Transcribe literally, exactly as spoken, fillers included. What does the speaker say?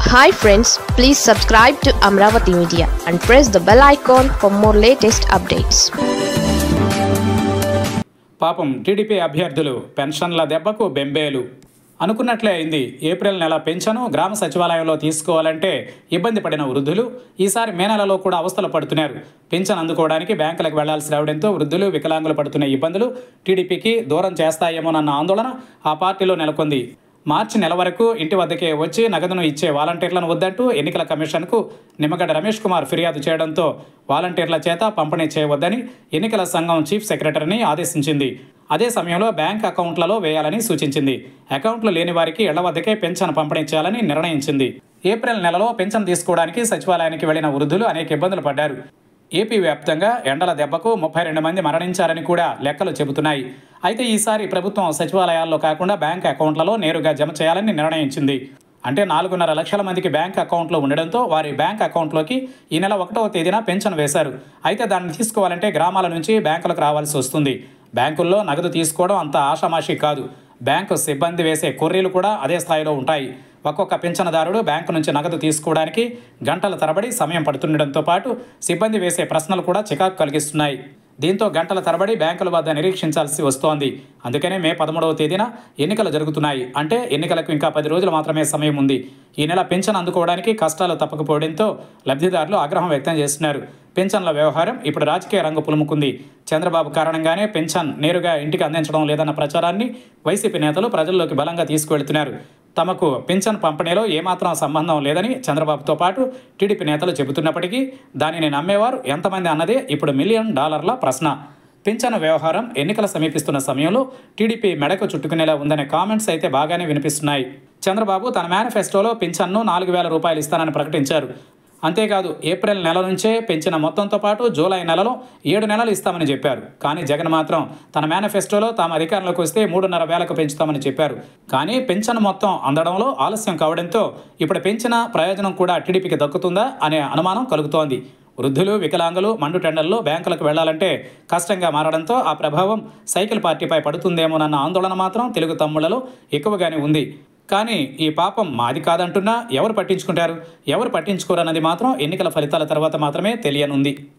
Hi friends, please subscribe to Amravati Media and press the bell icon for more latest updates. పాపం TDP అభ్యర్థులు పెన్షన్ల దెబ్బకు బెంబేలు అనుకున్నట్లే అయింది. April నెల పెన్షను గ్రామ సచివాలయంలో తీసుకోవాలంటే ఇబ్బంది పడిన వృద్ధులు ఈసారి మే నెలలో కూడా అవస్థలు పడుతున్నారు. పెన్షన్ అందుకోవడానికి బ్యాంకులకు వెళ్లాల్సి రావడంతో వృద్ధులు వికలాంగులు పడుతున్న ఇబ్బందులు టీడీపీకి దూరం చేస్తాయేమోనన్న ఆందోళన ఆ పార్టీలో నెలకొంది. మార్చి నెల వరకు ఇంటి వద్దకే వచ్చి నగదును ఇచ్చే వాలంటీర్లను వద్దంటూ ఎన్నికల కమిషన్కు నిమ్మగడ్డ రమేష్ కుమార్ ఫిర్యాదు చేయడంతో వాలంటీర్ల చేత పంపిణీ చేయవద్దని ఎన్నికల సంఘం చీఫ్ సెక్రటరీని ఆదేశించింది. అదే సమయంలో బ్యాంక్ అకౌంట్లలో వేయాలని సూచించింది. అకౌంట్లు లేని వారికి ఇళ్ల వద్దకే పెన్షన్ పంపిణీ చేయాలని నిర్ణయించింది. ఏప్రిల్ నెలలో పెన్షన్ తీసుకోవడానికి సచివాలయానికి వెళ్లిన వృద్ధులు అనేక ఇబ్బందులు పడ్డారు. ఏపీ వ్యాప్తంగా ఎండల దెబ్బకు ముప్పై రెండు మంది మరణించారని కూడా లెక్కలు చెబుతున్నాయి. అయితే ఈసారి ప్రభుత్వం సచివాలయాల్లో కాకుండా బ్యాంక్ అకౌంట్లలో నేరుగా జమ చేయాలని నిర్ణయించింది. అంటే నాలుగున్నర లక్షల మందికి బ్యాంక్ అకౌంట్లు ఉండడంతో వారి బ్యాంక్ అకౌంట్లోకి ఈ నెల ఒకటవ తేదీన పెన్షన్ వేశారు. అయితే దాన్ని తీసుకోవాలంటే గ్రామాల నుంచి బ్యాంకులకు రావాల్సి వస్తుంది. బ్యాంకుల్లో నగదు తీసుకోవడం అంత ఆషామాషి కాదు. బ్యాంకు సిబ్బంది వేసే కొర్రీలు కూడా అదే స్థాయిలో ఉంటాయి. ఒక్కొక్క పింఛనదారుడు బ్యాంకు నుంచి నగదు తీసుకోవడానికి గంటల తరబడి సమయం పడుతుండటంతో పాటు సిబ్బంది వేసే ప్రశ్నలు కూడా చికాకు కలిగిస్తున్నాయి. దీంతో గంటల తరబడి బ్యాంకుల వద్ద నిరీక్షించాల్సి వస్తోంది. అందుకనే మే పదమూడవ తేదీన ఎన్నికలు జరుగుతున్నాయి. అంటే ఎన్నికలకు ఇంకా పది రోజులు మాత్రమే సమయం ఉంది. ఈ నెల పింఛన్ అందుకోవడానికి కష్టాలు తప్పకపోవడంతో లబ్ధిదారులు ఆగ్రహం వ్యక్తం చేస్తున్నారు. పింఛన్ల వ్యవహారం ఇప్పుడు రాజకీయ రంగు పులుముకుంది. చంద్రబాబు కారణంగానే పింఛన్ నేరుగా ఇంటికి అందించడం లేదన్న ప్రచారాన్ని వైసీపీ నేతలు ప్రజల్లోకి బలంగా తీసుకువెళ్తున్నారు. తమకు పింఛన్ పంపిణీలో ఏమాత్రం సంబంధం లేదని చంద్రబాబుతో పాటు టీడీపీ నేతలు చెబుతున్నప్పటికీ దానిని నమ్మేవారు ఎంతమంది అన్నదే ఇప్పుడు మిలియన్ డాలర్ల ప్రశ్న. పింఛన్ వ్యవహారం ఎన్నికలు సమీపిస్తున్న సమయంలో టీడీపీ మెడకు చుట్టుకునేలా ఉందనే కామెంట్స్ అయితే బాగానే వినిపిస్తున్నాయి. చంద్రబాబు తన మేనిఫెస్టోలో పింఛన్ను నాలుగు వేల రూపాయలు ఇస్తానని ప్రకటించారు. అంతేకాదు ఏప్రిల్ నెల నుంచే పెంచిన మొత్తంతో పాటు జూలై నెలలో ఏడు నెలలు ఇస్తామని చెప్పారు. కానీ జగన్ మాత్రం తన మేనిఫెస్టోలో తాము అధికారంలోకి వస్తే మూడున్నర వేలకు పెంచుతామని చెప్పారు. కానీ పెన్షన్ మొత్తం అందడంలో ఆలస్యం కావడంతో ఇప్పుడు పెంచిన ప్రయోజనం కూడా టీడీపీకి దక్కుతుందా అనే అనుమానం కలుగుతోంది. వృద్ధులు వికలాంగులు మండు టెండర్లో బ్యాంకులకు వెళ్లాలంటే కష్టంగా మారడంతో ఆ ప్రభావం సైకిల్ పార్టీపై పడుతుందేమోనన్న ఆందోళన మాత్రం తెలుగు తమ్ముళ్లలో ఎక్కువగానే ఉంది. కానీ ఈ పాపం మాది కాదంటున్నా ఎవరు పట్టించుకుంటారు, ఎవరు పట్టించుకోరన్నది మాత్రం ఎన్నికల ఫలితాల తర్వాత మాత్రమే తెలియనుంది.